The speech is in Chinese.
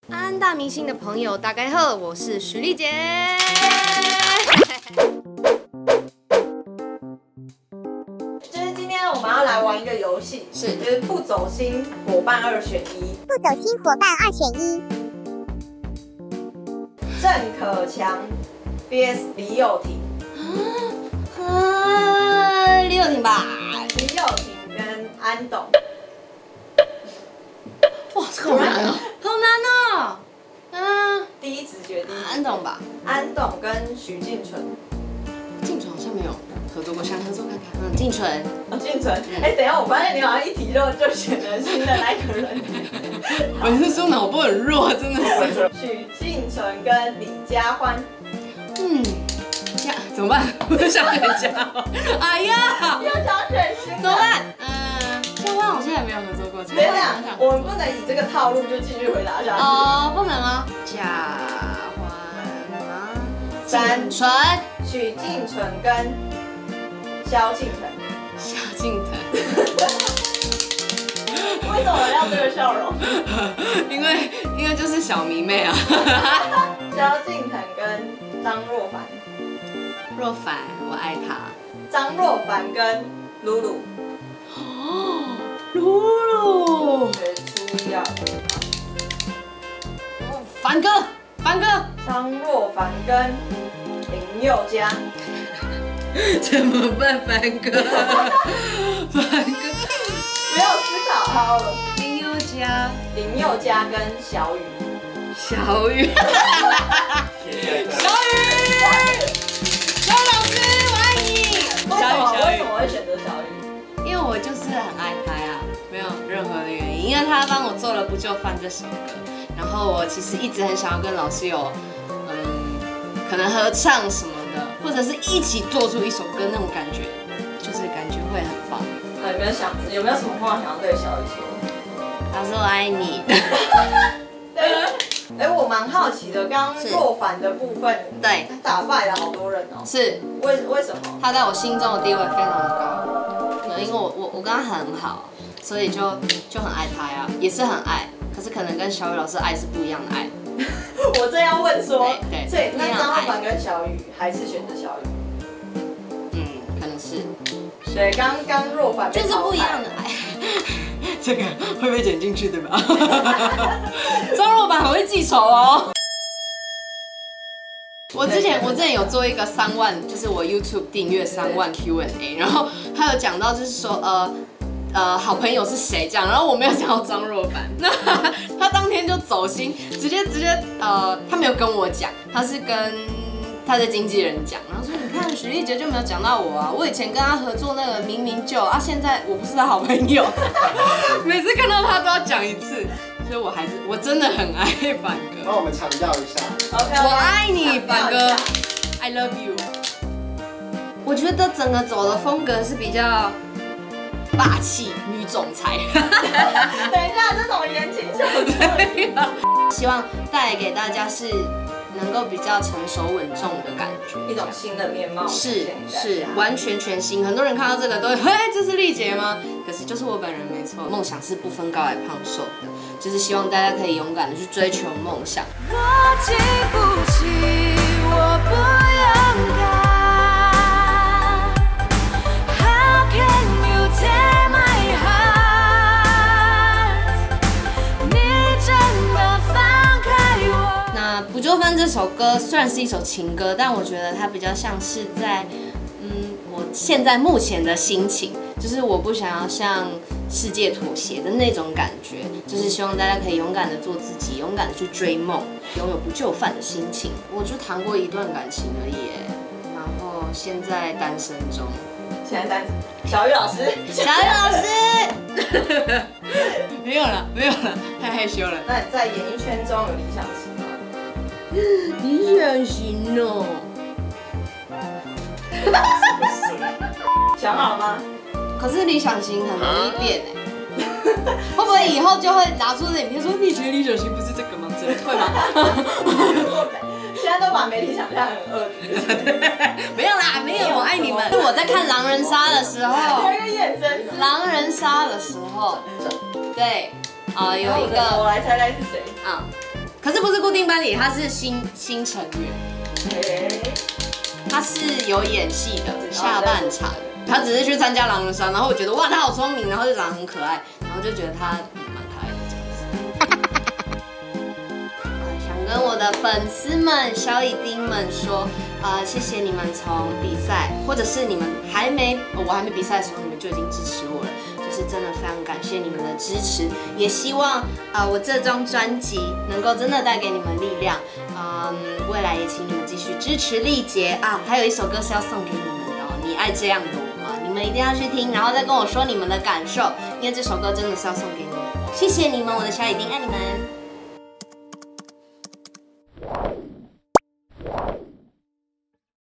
安大明星的朋友大家好，我是徐丽姐。 就是今天我们要来玩一个游戏，就是不走心伙伴2选1。 不走心伙伴2选1。 郑可强 vs 李友廷。 李友廷吧。 李友廷跟安董。 哇，这个好难哦，好难哦。 第一直觉安董吧。 安董跟许晋纯。 晋纯好像没有合作过，想合作看看。晋纯。 晋纯。哎，等一下，我发现你好像一提就选了新的那一个人。 我是说脑波很弱，真的是。 许晋纯跟李佳欢。 怎么办？我想选佳欢。哎呀， 又想选新的。 怎么办？佳欢好像也没有合作过。 等一下，我们不能以这个套路就继续回答下去。 哦，不能吗？佳欢吗？3纯。 许晋纯跟萧敬腾。 萧敬腾。 为什么要这个笑容？ 因为就是小迷妹啊。 萧敬腾跟张若凡。 若凡，我爱他。 张若凡跟露露。 哦，露露。 出要。 凡哥。 张若凡跟林宥嘉。 怎么办，凡哥？不要思考好了。 林宥嘉跟小雨。小雨老师，我爱你。 为什么会选择小雨？ 因为我就是很爱他呀，没有任何的原因。因为他帮我做了《不就范》这首歌，然后我其实一直很想要跟老师有，可能合唱什么的，或者是一起做出一首歌那种感觉，就是感觉会很棒。 有没有什么话想要对小雨说？ 老师，我爱你。 我蛮好奇的，刚刚若凡的部分， 对， 打败了好多人哦。 是， 为什么？ 他在我心中的地位非常的高，因为我跟他很好，所以就很爱他呀，也是很爱，可是可能跟小雨老师爱是不一样的爱。 我正要问说， 对， 所以那张若凡跟小雨还是选择小雨？ 可能是。 对，刚若凡就是不一样的爱。这个会被剪进去对吧？张若凡很会记仇哦。我之前有做一个3万，就是我 YouTube 订阅3万 Q&A， 然后他有讲到就是说好朋友是谁这样，然后我没有讲到张若凡，那他当天就走心，直接他没有跟我讲，他是跟他的经纪人讲，然后说你看许丽姐就没有讲到我啊，我以前跟他合作那个明明就啊，现在我不是他好朋友，每次看到他都要讲一次，所以我真的很爱凡哥。 帮我们强调一下 ，OK， 我爱你凡哥 ，I love you。我觉得整个走的风格是比较霸气女总裁。 等一下，这种言情小说， 希望带给大家是能够比较成熟稳重的感觉， 一种新的面貌， 是完全全新。很多人看到这个都会，嘿，这是丽姐吗？可是就是我本人没错，梦想是不分高矮胖瘦的，就是希望大家可以勇敢的去追求梦想。我经不起，我不勇敢。How can you take my heart？ 你真的放开我？那不就范这首歌虽然是一首情歌，但我觉得它比较像是在，我现在目前的心情，就是我不想要向世界妥协的那种感觉，就是希望大家可以勇敢的做自己，勇敢的去追梦，拥有不就范的心情。我就谈过一段感情而已，然后现在单身中。 现在单身，小雨老师， 没有了，太害羞了。 那你在演艺圈中有理想型吗？ 理想型哦。 想好了吗？ 可是理想型很容易变会不会以后就会拿出这影片说你觉得理想型不是这个吗？会吗？ 现在都把媒体想象很恶没有啦，没有，我爱你们。是我在看狼人杀的时候， 有一个眼神。 狼人杀的时候，对，有一个， 我来猜猜是谁？ 可是不是固定班底，他是新成员，他是有演戏的下半场，他只是去参加狼人杀，然后我觉得哇他好聪明，然后就长得很可爱，然后就觉得他蛮可爱的这样子。想跟我的粉丝们、小乙丁们说，谢谢你们从比赛，或者是你们我还没比赛的时候，你们就已经支持我了。是真的非常感谢你们的支持，也希望我这张专辑能够真的带给你们力量。未来也请你们继续支持力杰啊！还有一首歌是要送给你们的哦，你爱这样的我吗？你们一定要去听，然后再跟我说你们的感受，因为这首歌真的是要送给你们的。谢谢你们，我的小乙丁，爱你们。